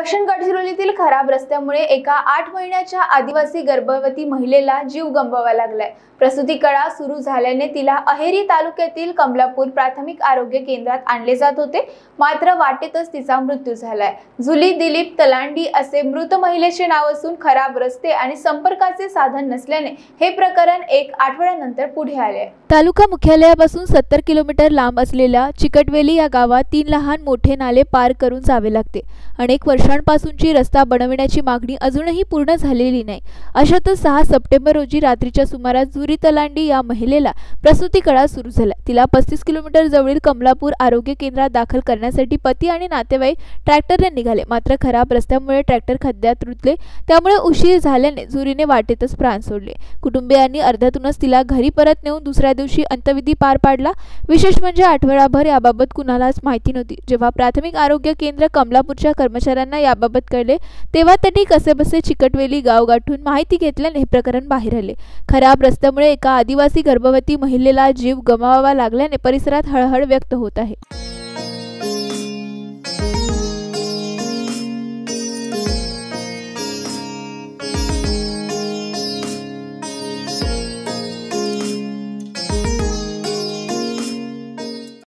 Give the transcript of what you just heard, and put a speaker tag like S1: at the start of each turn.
S1: दक्षिण गडचिरोलीतील खराब रस्त्यामुळे एका 8 महिन्याच्या आदिवासी गर्भवती महिलेला जीव गमवावा लागलाय। प्रसूती काळ सुरू झाल्याने तिला अहेरी तालुक्यातील कमलापूर प्राथमिक आरोग्य केंद्रात आणले जात होते, मात्र वाटेतच तिचा मृत्यू झालाय। जुली दिलीप तलांडी असे मृत महिलेचे नाव असून खराब रस्ते आणि संपर्काचे साधन नसल्याने हे प्रकरण एक आठवड्यानंतर पुढे आले।
S2: तालुका मुख्यालयापासून 70 किलोमीटर लांब असलेल्या चिकटवेली या गावात 3 लहान मोठे नाले पार करून जावे लागते। अनेक वर्षांपासूनची रस्ता बनविण्याची मागणी अजूनही पूर्ण झालेली नाही। अशातच 6 सप्टेंबर रोजी रात्रीच्या सुमारास जुली तलांडी या महिलेला प्रसूती काळ सुरू झाला। तिला 35 किलोमीटर जवळील कमलापूर आरोग्य केंद्रात दाखल करण्यासाठी पती आणि नातेवाईक ट्रॅक्टरने निघाले, मात्र खराब रस्त्यामुळे ट्रॅक्टर खड्ड्यात रुतले, त्यामुळे उशीर झाल्याने जुरीने वाटेतच प्राण सोडले। कुटुंबियांनी अर्ध्यातूनच तिला घरी परत नेऊन दुसऱ्या दिवशी अंत्यविधी पार पाडला। विशेष म्हणजे आठवडाभर याबाबत कुणालाच माहिती नव्हती। जेव्हा प्राथमिक आरोग्य केंद्र कमलापूरच्या कर्मचाऱ्यांना याबाबत कळले, तेव्हा त्यांनी कसेबसे चिकटवेली गाव गाठून माहिती घेतल्याने हे प्रकरण बाहेर आले। खराब रस्त्यामुळे एका आदिवासी गर्भवती महिलेला जीव गमवावा लागल्याने परिसरात हळहळ व्यक्त होत आहे।